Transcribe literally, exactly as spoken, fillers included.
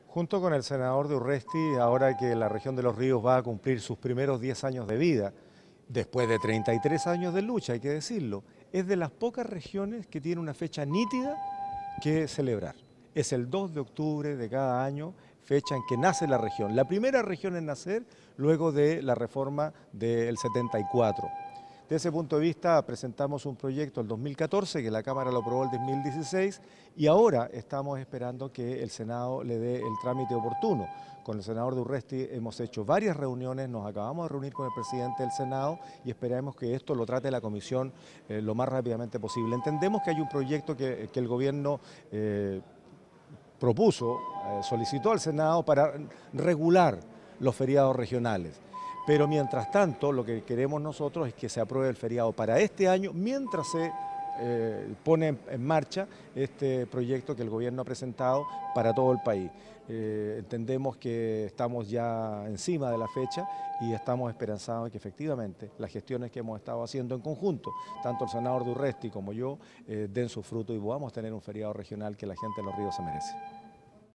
Junto con el senador de Urresti, ahora que la región de Los Ríos va a cumplir sus primeros diez años de vida, después de treinta y tres años de lucha, hay que decirlo, es de las pocas regiones que tiene una fecha nítida que celebrar. Es el dos de octubre de cada año, fecha en que nace la región. La primera región en nacer luego de la reforma del setenta y cuatro. De ese punto de vista presentamos un proyecto el dos mil catorce, que la Cámara lo aprobó el dos mil dieciséis, y ahora estamos esperando que el Senado le dé el trámite oportuno. Con el senador de Urresti hemos hecho varias reuniones, nos acabamos de reunir con el presidente del Senado y esperamos que esto lo trate la Comisión eh, lo más rápidamente posible. Entendemos que hay un proyecto que, que el gobierno eh, propuso, eh, solicitó al Senado para regular los feriados regionales. Pero mientras tanto, lo que queremos nosotros es que se apruebe el feriado para este año, mientras se eh, pone en, en marcha este proyecto que el gobierno ha presentado para todo el país. Eh, entendemos que estamos ya encima de la fecha y estamos esperanzados en que efectivamente las gestiones que hemos estado haciendo en conjunto, tanto el senador de Urresti como yo, eh, den su fruto y podamos tener un feriado regional que la gente de Los Ríos se merece.